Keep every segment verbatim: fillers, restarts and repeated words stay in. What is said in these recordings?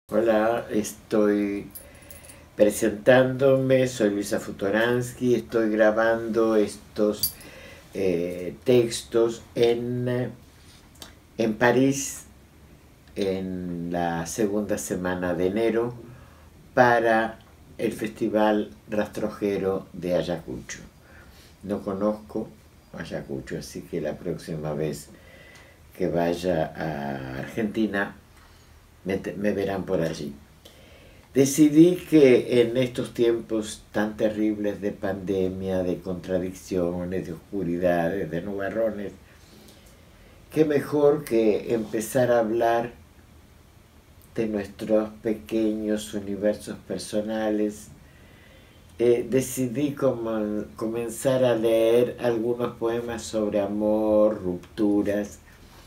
Hola, estoy presentándome, soy Luisa Futoransky, estoy grabando estos eh, textos en, en París en la segunda semana de enero para el Festival Rastrojero de Ayacucho. No conozco Ayacucho, así que la próxima vez que vaya a Argentina me, me verán por allí. Decidí que en estos tiempos tan terribles de pandemia, de contradicciones, de oscuridades, de nubarrones, qué mejor que empezar a hablar de nuestros pequeños universos personales. Eh, decidí como, comenzar a leer algunos poemas sobre amor, rupturas,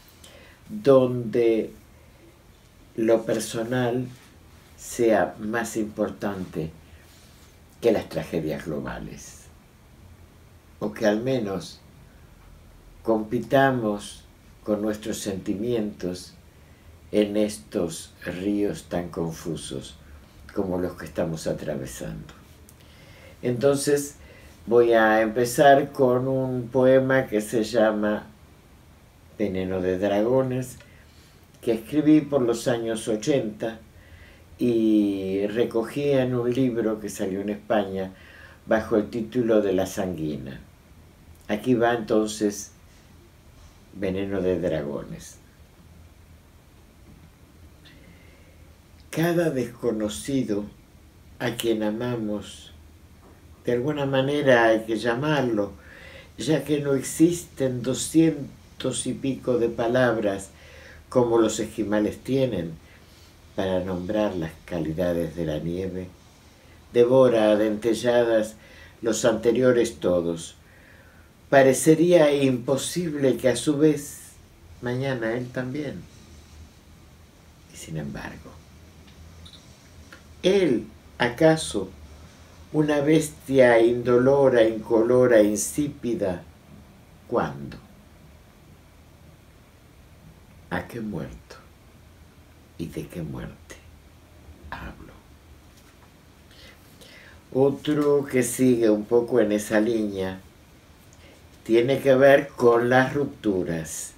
donde lo personal sea más importante que las tragedias globales, o que al menos compitamos con nuestros sentimientos en estos ríos tan confusos como los que estamos atravesando. Entonces voy a empezar con un poema que se llama Veneno de Dragones, que escribí por los años ochenta y recogí en un libro que salió en España bajo el título de La Sanguina. Aquí va entonces Veneno de Dragones. Cada desconocido a quien amamos, de alguna manera hay que llamarlo, ya que no existen doscientos y pico de palabras como los esquimales tienen para nombrar las calidades de la nieve, devora a dentelladas los anteriores todos. Parecería imposible que a su vez mañana él también. Y sin embargo, él, ¿acaso una bestia indolora, incolora, insípida? ¿Cuándo? ¿A qué muerto? ¿Y de qué muerte hablo? Otro que sigue un poco en esa línea tiene que ver con las rupturas.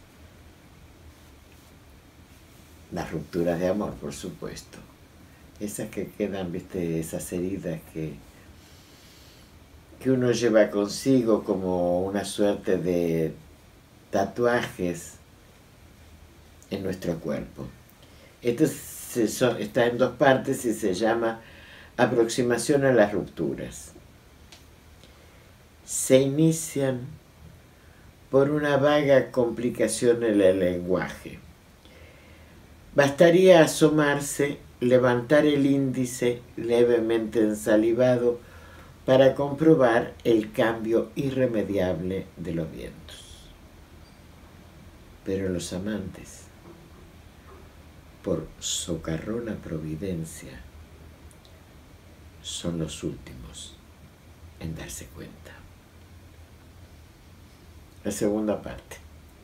Las rupturas de amor, por supuesto. Esas que quedan, viste, esas heridas que, que uno lleva consigo como una suerte de tatuajes en nuestro cuerpo. Esto se, so, está en dos partes y se llama Aproximación a las rupturas. Se inician por una vaga complicación en el lenguaje. Bastaría asomarse, levantar el índice levemente ensalivado para comprobar el cambio irremediable de los vientos. Pero los amantes, por socarrona providencia, son los últimos en darse cuenta. La segunda parte.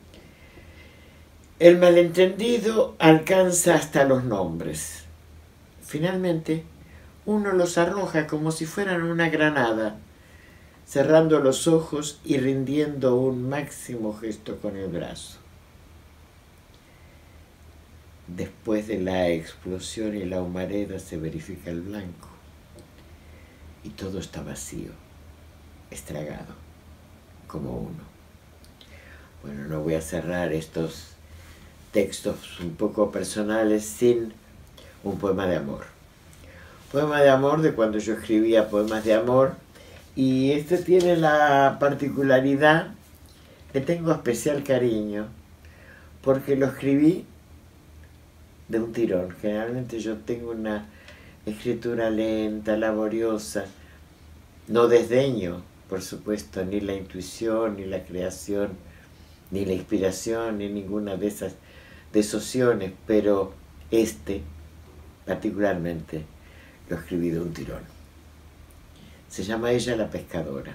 El malentendido alcanza hasta los nombres. Finalmente, uno los arroja como si fueran una granada, cerrando los ojos y rindiendo un máximo gesto con el brazo. Después de la explosión y la humareda se verifica el blanco y todo está vacío, estragado, como uno. Bueno, no voy a cerrar estos textos un poco personales sin un poema de amor. Poema de amor de cuando yo escribía poemas de amor, y este tiene la particularidad, le tengo especial cariño, porque lo escribí de un tirón. Generalmente yo tengo una escritura lenta, laboriosa, no desdeño, por supuesto, ni la intuición, ni la creación, ni la inspiración, ni ninguna de esas desociones, pero este, particularmente, lo escribí de un tirón. Se llama Ella la pescadora.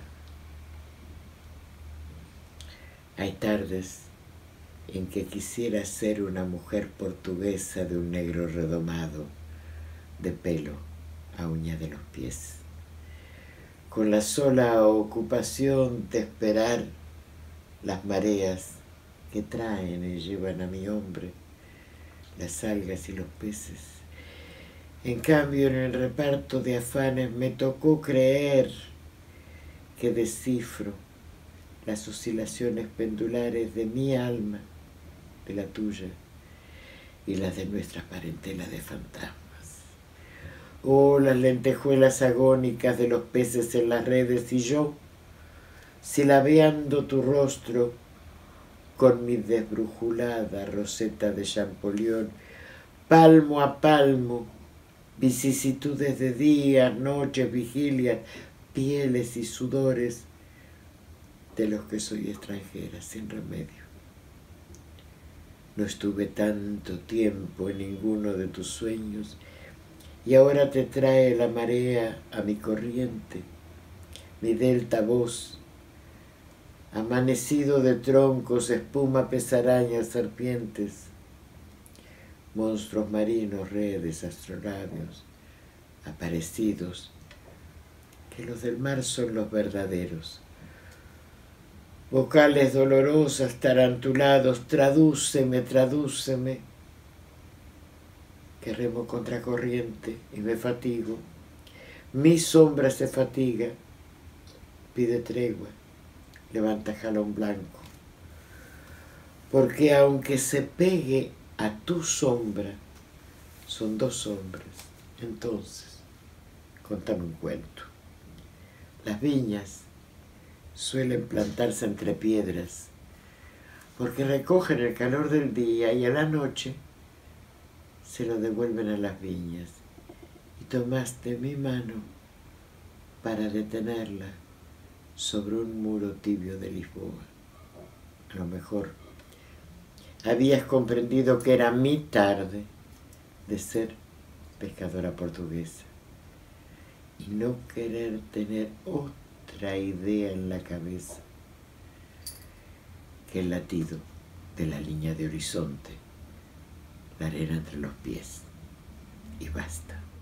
Hay tardes en que quisiera ser una mujer portuguesa de un negro redomado, de pelo a uña de los pies, con la sola ocupación de esperar las mareas que traen y llevan a mi hombre las algas y los peces. En cambio, en el reparto de afanes me tocó creer que descifro las oscilaciones pendulares de mi alma, de la tuya, y las de nuestras parentelas de fantasmas. Oh, las lentejuelas agónicas de los peces en las redes, y yo, silabeando tu rostro con mi desbrujulada roseta de Champollion, palmo a palmo, vicisitudes de días, noches, vigilias, pieles y sudores de los que soy extranjera, sin remedio. No estuve tanto tiempo en ninguno de tus sueños, y ahora te trae la marea a mi corriente, mi delta voz, amanecido de troncos, espuma, pesarañas, serpientes, monstruos marinos, redes, astrolabios, aparecidos, que los del mar son los verdaderos. Vocales dolorosas, tarantulados, tradúceme, tradúceme, que remo contracorriente y me fatigo. Mi sombra se fatiga, pide tregua, levanta jalón blanco, porque aunque se pegue a tu sombra, son dos sombras. Entonces, contame un cuento. Las viñas suelen plantarse entre piedras, porque recogen el calor del día y a la noche se lo devuelven a las viñas. Y tomaste mi mano para detenerla sobre un muro tibio de Lisboa. A lo mejor habías comprendido que era mi tarde de ser pescadora portuguesa y no querer tener otra idea en la cabeza que el latido de la línea de horizonte, la arena entre los pies, y basta.